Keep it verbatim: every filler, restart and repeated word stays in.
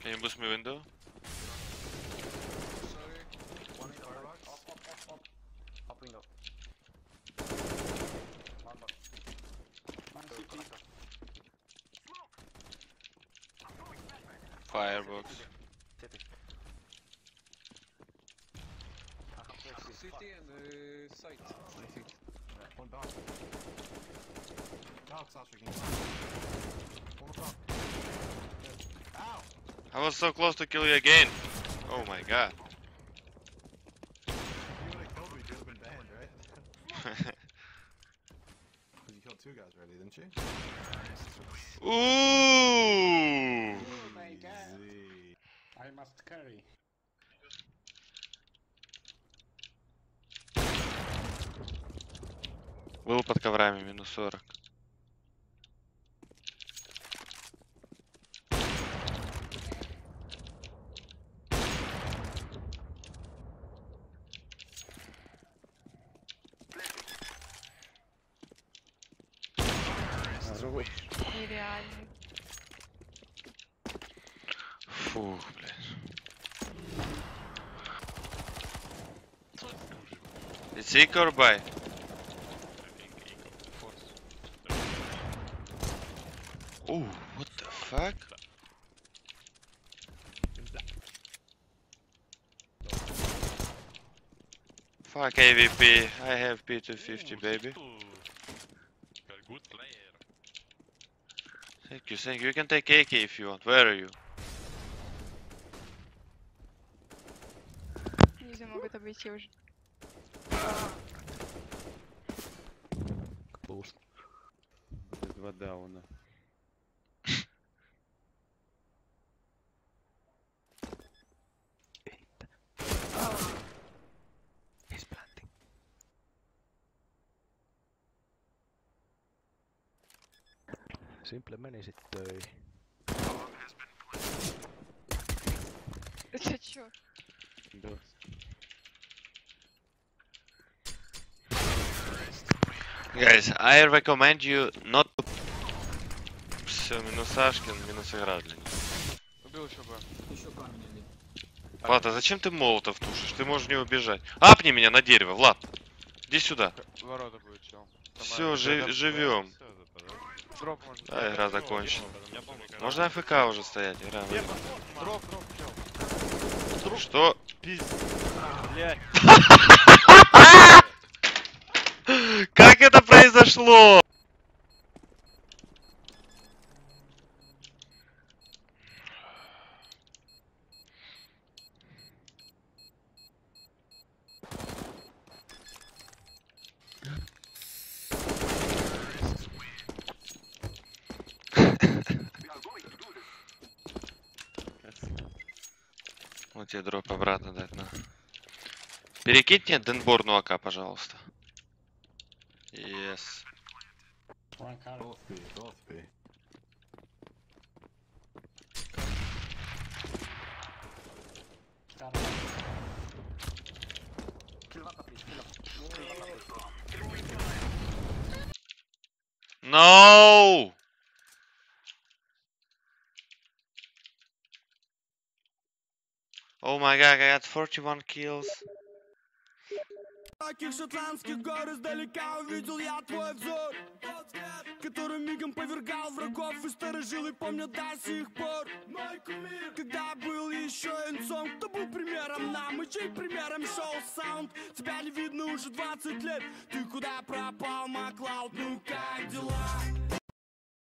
Can you boost me window? Sorry. One in the box. Up, up, up, up. Up window. One box. One C T. Firebox. City. City and uh, site, I think. Yeah, one down. Now it's not freaking. One top. Ow! I was so close to kill you again. Oh my god. You would have killed me, you would have been banned, right? Because you killed two guys already, didn't you? Ooh! Oh my god. Easy. I must carry. Был под коврами, минус сорок. Нереальный. Фух, блядь. It's eco or buy? Ooh, what the fuck? Fuck A V P, I have P two fifty, baby. Good player. Thank you, thank you. You can take A K if you want. Where are you? Нельзя могут обойти уже. Пуст. Два дауна. He's planting. Simple meni sit töihin. Это чё? Guys, I recommend you not to... Все, минус Ашкин, минус игра для них. Убил еще Б. Еще камень один. Влад, а зачем ты молотов тушишь? Ты можешь не убежать. Апни меня на дерево, Влад. Иди сюда. Ворота будет чел. Все, жи живем. Дроп можно. Да, игра закончена. Можно АФК уже стоять, игра. Дроп, дроп, чел. Что? Блять. Как это произошло? Вот тебе дроп обратно дать на. Перекинь мне Денборну АК, пожалуйста. Yes. One car. Both B, both B. Car. Kill one, please. Kill one. No! Oh my god, I got forty-one kills. Таких шотландских гор издалека увидел я твой взор, который мигом повергал врагов и старожилы помнят до сих пор. Мой кумир, когда был еще юнцом, кто был примером нам и чей примером шел саунд. Тебя не видно уже двадцать лет, ты куда пропал, Маклауд, ну как дела?